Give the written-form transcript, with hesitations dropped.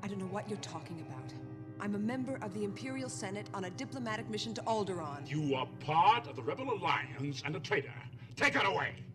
I don't know what you're talking about. I'm a member of the Imperial Senate on a diplomatic mission to Alderaan. You are part of the Rebel Alliance and a traitor. Take her away!